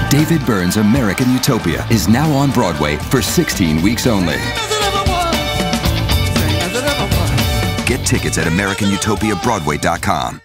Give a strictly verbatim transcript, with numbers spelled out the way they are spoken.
David Byrne's American Utopia is now on Broadway for sixteen weeks only. Get tickets at American Utopia Broadway dot com.